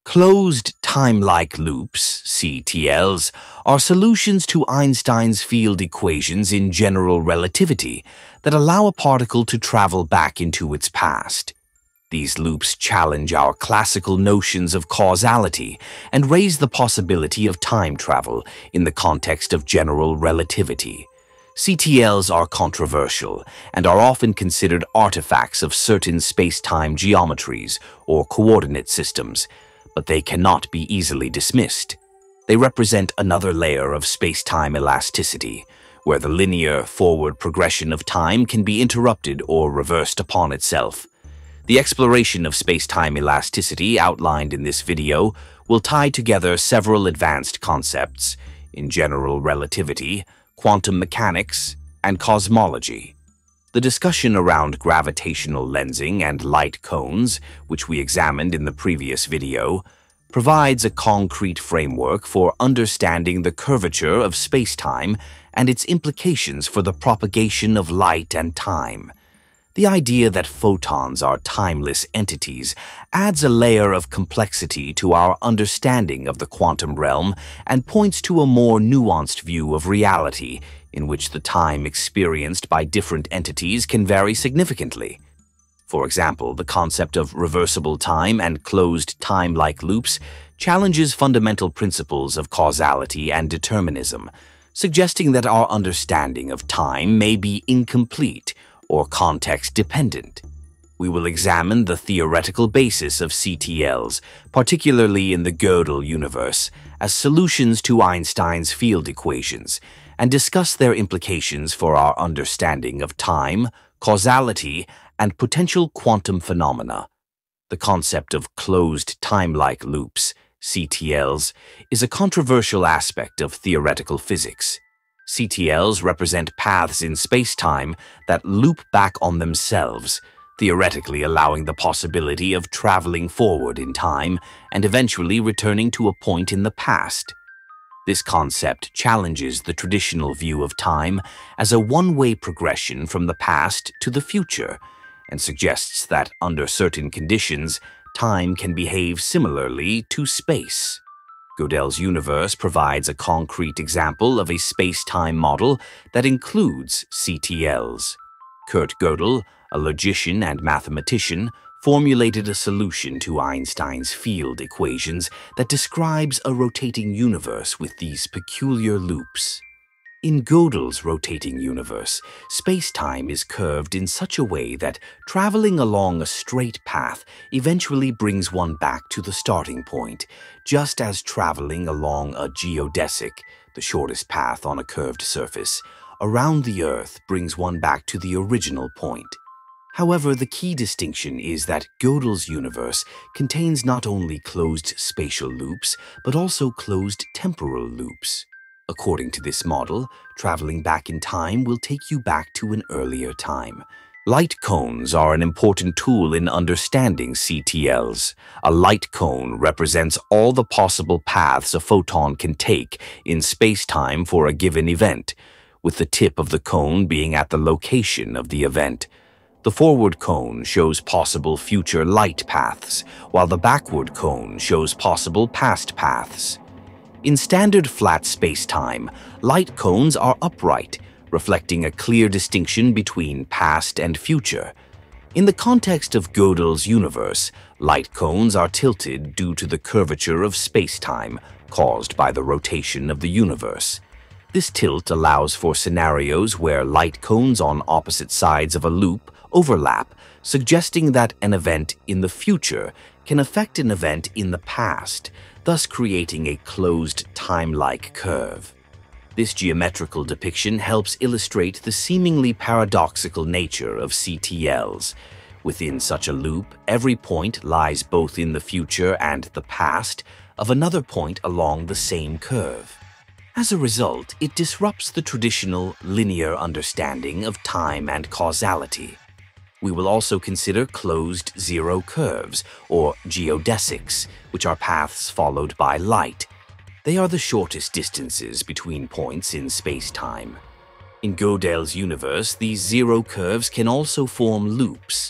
Closed Timelike Loops, CTLs, are solutions to Einstein's field equations in general relativity that allow a particle to travel back into its past. These loops challenge our classical notions of causality and raise the possibility of time travel in the context of general relativity. CTLs are controversial and are often considered artifacts of certain spacetime geometries or coordinate systems, but they cannot be easily dismissed. They represent another layer of spacetime elasticity, where the linear forward progression of time can be interrupted or reversed upon itself. The exploration of spacetime elasticity outlined in this video will tie together several advanced concepts in general relativity, quantum mechanics, and cosmology. The discussion around gravitational lensing and light cones, which we examined in the previous video, provides a concrete framework for understanding the curvature of spacetime and its implications for the propagation of light and time. The idea that photons are timeless entities adds a layer of complexity to our understanding of the quantum realm and points to a more nuanced view of reality in which the time experienced by different entities can vary significantly. For example, the concept of reversible time and closed time-like loops challenges fundamental principles of causality and determinism, suggesting that our understanding of time may be incomplete or context-dependent. We will examine the theoretical basis of CTLs, particularly in the Gödel universe, as solutions to Einstein's field equations, and discuss their implications for our understanding of time, causality, and potential quantum phenomena. The concept of closed time-like loops, CTLs, is a controversial aspect of theoretical physics. CTLs represent paths in spacetime that loop back on themselves, theoretically allowing the possibility of traveling forward in time and eventually returning to a point in the past. This concept challenges the traditional view of time as a one-way progression from the past to the future and suggests that, under certain conditions, time can behave similarly to space. Gödel's universe provides a concrete example of a space-time model that includes CTLs. Kurt Gödel, a logician and mathematician, formulated a solution to Einstein's field equations that describes a rotating universe with these peculiar loops. In Gödel's rotating universe, space-time is curved in such a way that traveling along a straight path eventually brings one back to the starting point, just as traveling along a geodesic, the shortest path on a curved surface, around the Earth brings one back to the original point. However, the key distinction is that Gödel's universe contains not only closed spatial loops, but also closed temporal loops. According to this model, traveling back in time will take you back to an earlier time. Light cones are an important tool in understanding CTLs. A light cone represents all the possible paths a photon can take in spacetime for a given event, with the tip of the cone being at the location of the event. The forward cone shows possible future light paths, while the backward cone shows possible past paths. In standard flat spacetime, light cones are upright, reflecting a clear distinction between past and future. In the context of Gödel's universe, light cones are tilted due to the curvature of spacetime caused by the rotation of the universe. This tilt allows for scenarios where light cones on opposite sides of a loop overlap, suggesting that an event in the future can affect an event in the past, thus creating a closed time-like curve. This geometrical depiction helps illustrate the seemingly paradoxical nature of CTLs. Within such a loop, every point lies both in the future and the past of another point along the same curve. As a result, it disrupts the traditional linear understanding of time and causality. We will also consider closed zero curves, or geodesics, which are paths followed by light. They are the shortest distances between points in space-time. In Gödel's universe, these zero curves can also form loops.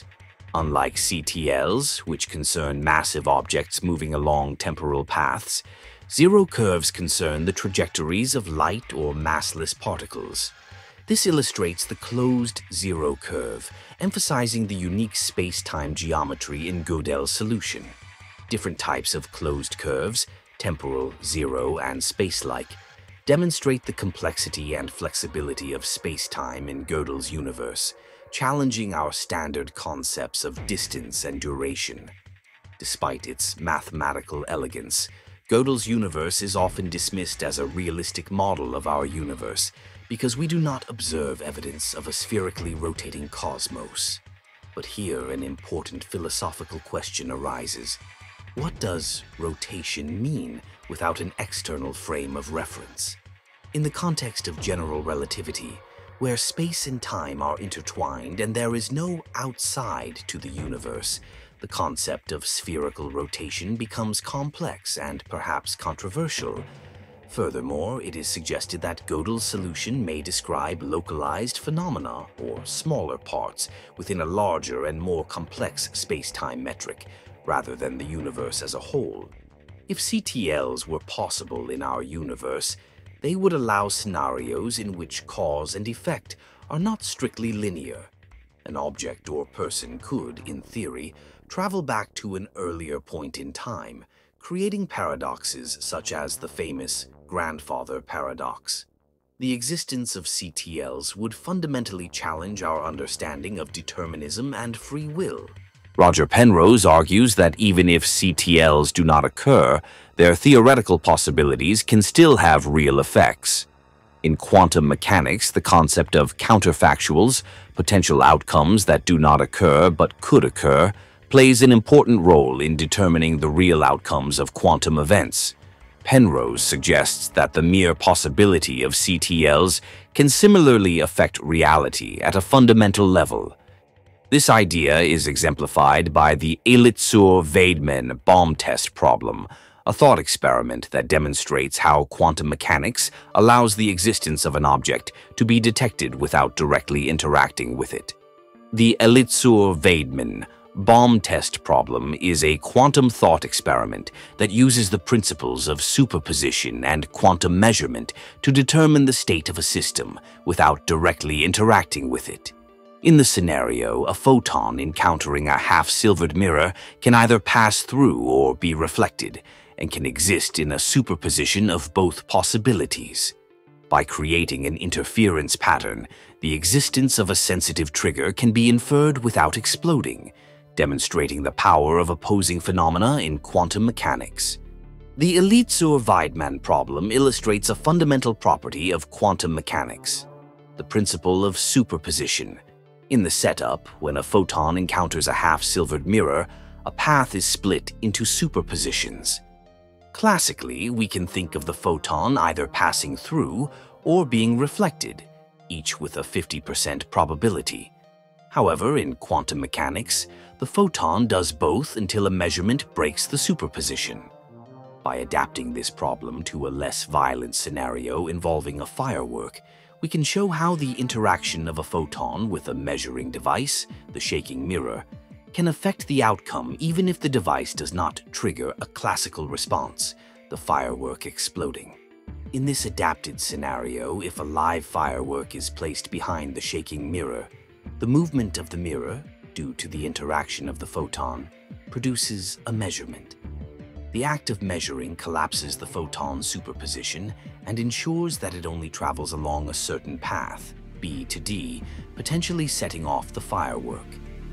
Unlike CTLs, which concern massive objects moving along temporal paths, zero curves concern the trajectories of light or massless particles. This illustrates the closed zero curve, emphasizing the unique space-time geometry in Gödel's solution. Different types of closed curves, temporal, zero, and spacelike, demonstrate the complexity and flexibility of space-time in Gödel's universe, challenging our standard concepts of distance and duration. Despite its mathematical elegance, Gödel's universe is often dismissed as a realistic model of our universe because we do not observe evidence of a spherically rotating cosmos. But here an important philosophical question arises. What does rotation mean without an external frame of reference? In the context of general relativity, where space and time are intertwined and there is no outside to the universe, the concept of spherical rotation becomes complex and perhaps controversial. Furthermore, it is suggested that Gödel's solution may describe localized phenomena, or smaller parts, within a larger and more complex space-time metric, rather than the universe as a whole. If CTLs were possible in our universe, they would allow scenarios in which cause and effect are not strictly linear. An object or person could, in theory, travel back to an earlier point in time, creating paradoxes such as the famous grandfather paradox. The existence of CTLs would fundamentally challenge our understanding of determinism and free will. Roger Penrose argues that even if CTLs do not occur, their theoretical possibilities can still have real effects. In quantum mechanics, the concept of counterfactuals, potential outcomes that do not occur but could occur, plays an important role in determining the real outcomes of quantum events. Penrose suggests that the mere possibility of CTLs can similarly affect reality at a fundamental level. This idea is exemplified by the Elitzur-Weidmann bomb test problem, a thought experiment that demonstrates how quantum mechanics allows the existence of an object to be detected without directly interacting with it. The Elitzur-Weidmann bomb test problem is a quantum thought experiment that uses the principles of superposition and quantum measurement to determine the state of a system without directly interacting with it. In the scenario, a photon encountering a half-silvered mirror can either pass through or be reflected, and can exist in a superposition of both possibilities. By creating an interference pattern, the existence of a sensitive trigger can be inferred without exploding, demonstrating the power of opposing phenomena in quantum mechanics. The Elitzur-Weidmann problem illustrates a fundamental property of quantum mechanics, the principle of superposition. In the setup, when a photon encounters a half-silvered mirror, a path is split into superpositions. Classically, we can think of the photon either passing through or being reflected, each with a 50% probability. However, in quantum mechanics, the photon does both until a measurement breaks the superposition. By adapting this problem to a less violent scenario involving a firework, we can show how the interaction of a photon with a measuring device, the shaking mirror, can affect the outcome even if the device does not trigger a classical response, the firework exploding. In this adapted scenario, if a live firework is placed behind the shaking mirror, the movement of the mirror, due to the interaction of the photon, produces a measurement. The act of measuring collapses the photon's superposition and ensures that it only travels along a certain path, B to D, potentially setting off the firework.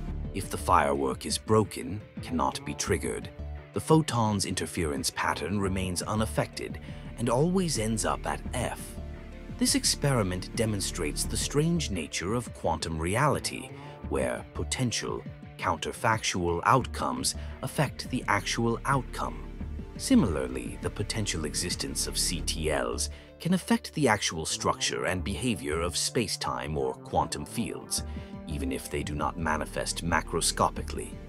If the firework is broken, cannot be triggered, the photon's interference pattern remains unaffected and always ends up at F. This experiment demonstrates the strange nature of quantum reality, where potential, counterfactual outcomes affect the actual outcome. Similarly, the potential existence of CTLs can affect the actual structure and behavior of spacetime or quantum fields, even if they do not manifest macroscopically.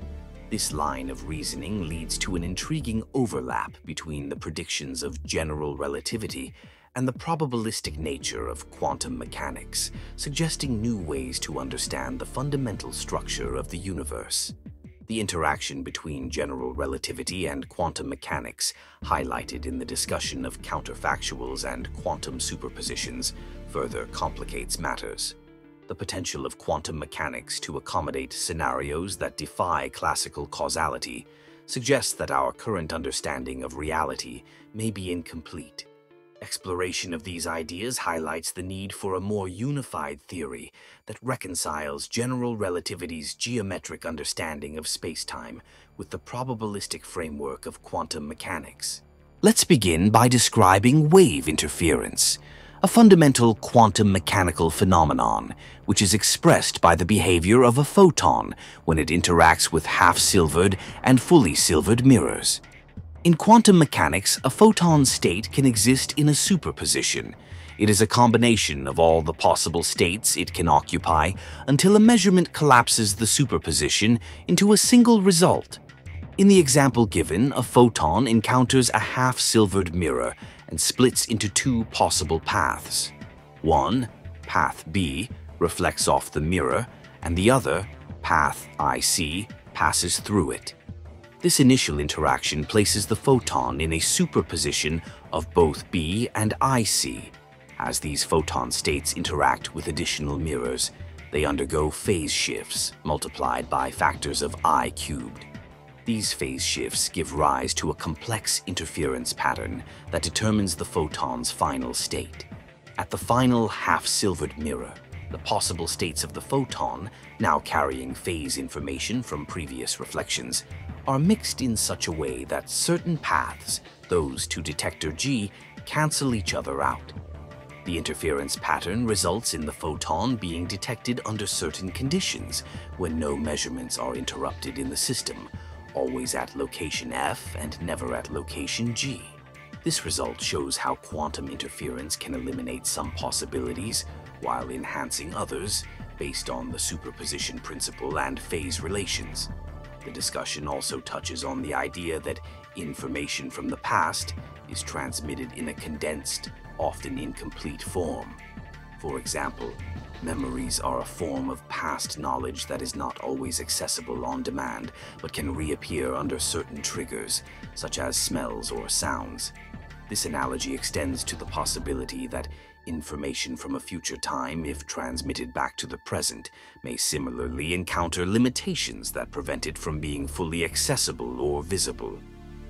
This line of reasoning leads to an intriguing overlap between the predictions of general relativity and the probabilistic nature of quantum mechanics, suggesting new ways to understand the fundamental structure of the universe. The interaction between general relativity and quantum mechanics, highlighted in the discussion of counterfactuals and quantum superpositions, further complicates matters. The potential of quantum mechanics to accommodate scenarios that defy classical causality suggests that our current understanding of reality may be incomplete. Exploration of these ideas highlights the need for a more unified theory that reconciles general relativity's geometric understanding of spacetime with the probabilistic framework of quantum mechanics. Let's begin by describing wave interference, a fundamental quantum mechanical phenomenon which is expressed by the behavior of a photon when it interacts with half-silvered and fully silvered mirrors. In quantum mechanics, a photon's state can exist in a superposition. It is a combination of all the possible states it can occupy until a measurement collapses the superposition into a single result. In the example given, a photon encounters a half-silvered mirror and splits into two possible paths. One, path B, reflects off the mirror, and the other, path IC, passes through it. This initial interaction places the photon in a superposition of both B and IC. As these photon states interact with additional mirrors, they undergo phase shifts multiplied by factors of I cubed. These phase shifts give rise to a complex interference pattern that determines the photon's final state. At the final half-silvered mirror, the possible states of the photon, now carrying phase information from previous reflections, are mixed in such a way that certain paths, those to detector G, cancel each other out. The interference pattern results in the photon being detected under certain conditions when no measurements are interrupted in the system, always at location F and never at location G. This result shows how quantum interference can eliminate some possibilities while enhancing others based on the superposition principle and phase relations. The discussion also touches on the idea that information from the past is transmitted in a condensed, often incomplete form. For example, memories are a form of past knowledge that is not always accessible on demand, but can reappear under certain triggers, such as smells or sounds. This analogy extends to the possibility that information from a future time, if transmitted back to the present, may similarly encounter limitations that prevent it from being fully accessible or visible.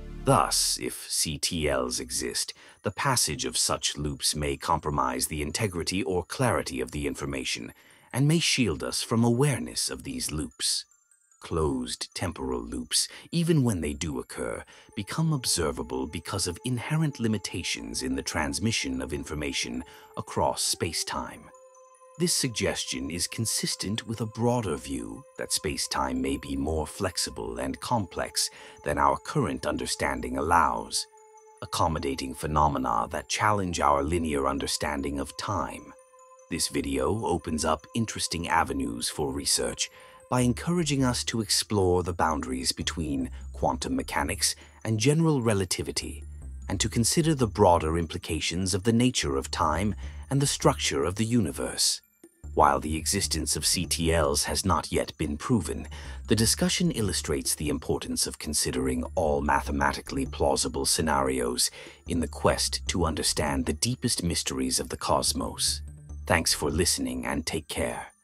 Thus, if CTLs exist, the passage of such loops may compromise the integrity or clarity of the information and may shield us from awareness of these loops. Closed temporal loops, even when they do occur, become observable because of inherent limitations in the transmission of information across spacetime. This suggestion is consistent with a broader view that spacetime may be more flexible and complex than our current understanding allows, accommodating phenomena that challenge our linear understanding of time. This video opens up interesting avenues for research by encouraging us to explore the boundaries between quantum mechanics and general relativity, and to consider the broader implications of the nature of time and the structure of the universe. While the existence of CTLs has not yet been proven, the discussion illustrates the importance of considering all mathematically plausible scenarios in the quest to understand the deepest mysteries of the cosmos. Thanks for listening and take care.